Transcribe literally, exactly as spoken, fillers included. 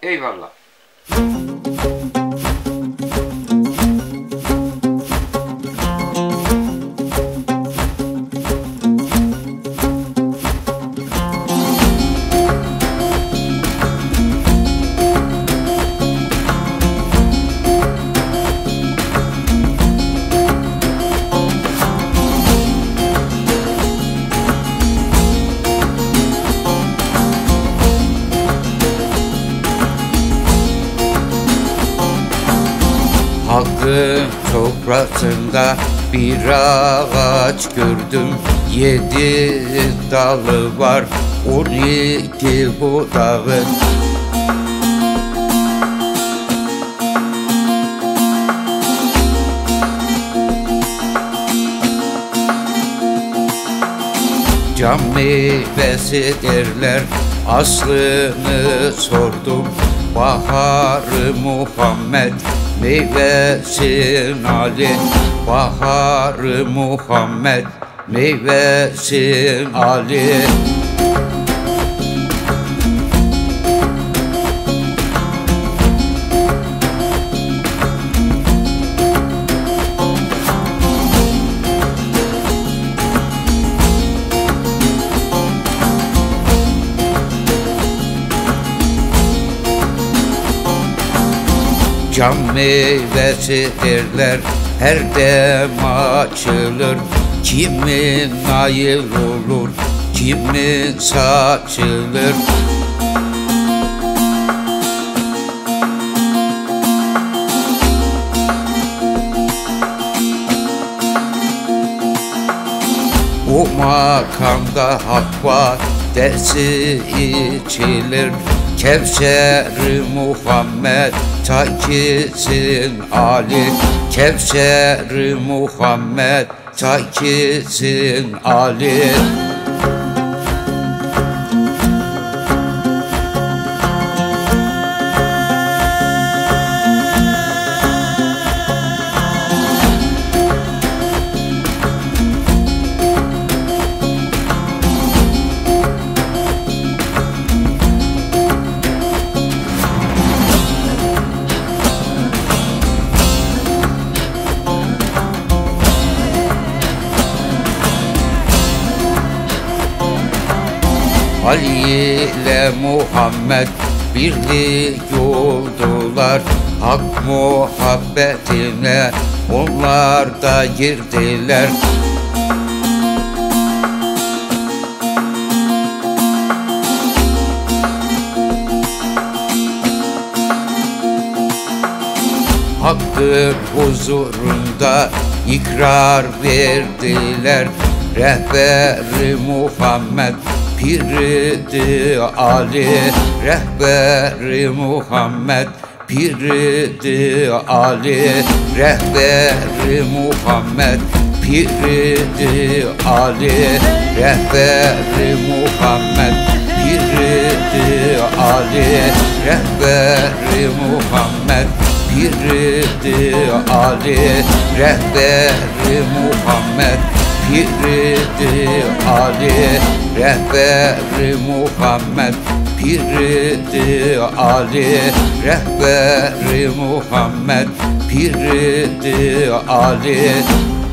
Eyvallah. Hakkın sofrasında bir ağaç gördüm. Yedi dalı var, on iki budağı. Cam meyvesi derler, aslını sordum. Baharı Muhammed, meyvesin Ali. Baharı Muhammed, meyvesin Ali. Cam meyvesi derler, her dem açılır. Kimin nail olur, kimin saçılır. O makamda hak var, dersi içilir. Kevser-i Muhammed, takisin Ali. Kevser-i Muhammed, takisin Ali. Ali ile Muhammed birlik oldular. Hak muhabbetine onlar da girdiler. Hakkın huzurunda ikrar verdiler. Rehber-i Muhammed, piridi Ali. Rehber-i Muhammed, piridi Ali. Rehber-i Muhammed, piridi Ali. Rehber-i Muhammed, piridi Ali. Rehber-i Muhammed, piridi Ali. Rehber-i Muhammed, piridi Ali. Rehber-i Muhammed, piridi Ali. Rehber-i Muhammed, piridi Ali.